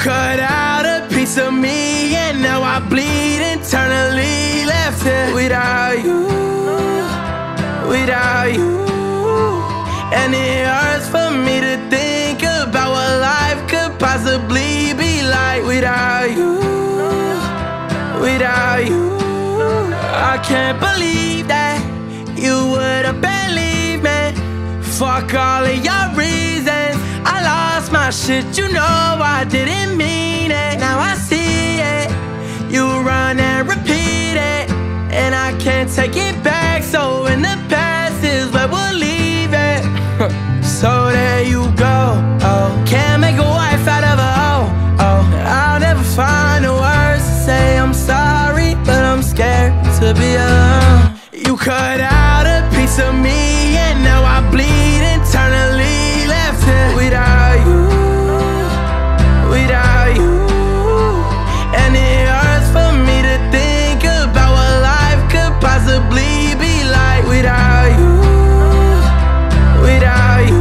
cut out a piece of me, and now I bleed internally. Left here without you, without you. And it hurts for me to think about what life could possibly be like without you, without you. I can't believe that you would have believed me. Fuck all of your reasons. I lost my shit, you know I didn't mean it. Now I see it, you run and repeat it, and I can't take it back. So in the past is where we'll leave it. So there you go, oh. Can't make a wife out of a hoe, oh. I'll never find the words to say I'm sorry, but I'm scared to be alone. You cut out a piece of me, and now I bleed internally. Left here without you, without you. And it hurts for me to think about what life could possibly be like without you, without you.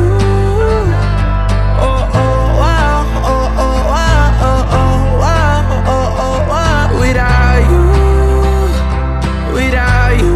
Oh, oh, wow, oh, oh, wow, oh, oh, wow, oh, oh, wow. Without you, without you.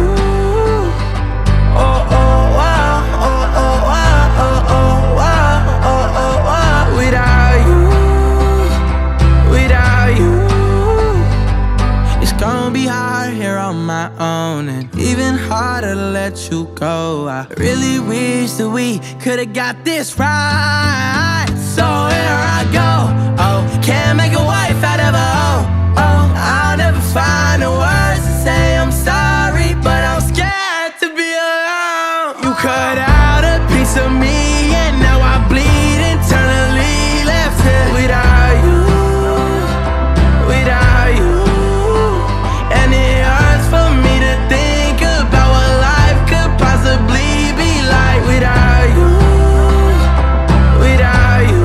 Oh, oh, wow, oh, oh, wow, oh, oh, wow, oh, oh, wow. Without you, without you. It's gonna be hard here on my own, and even harder to let you go. I really wish that we could've got this right. So here I go, oh. Can't make a wife out of a hoe, oh. I'll never find the words to say I'm sorry, but I'm scared to be alone. You cut out a piece of me, and now I bleed internally. Left here without you, without you. And it hurts for me to think about what life could possibly be like without you, without you.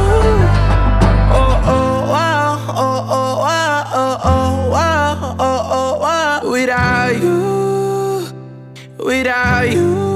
Oh, oh, wow, oh, oh, wow, oh, oh, wow, oh, oh, wow. Without you, without you.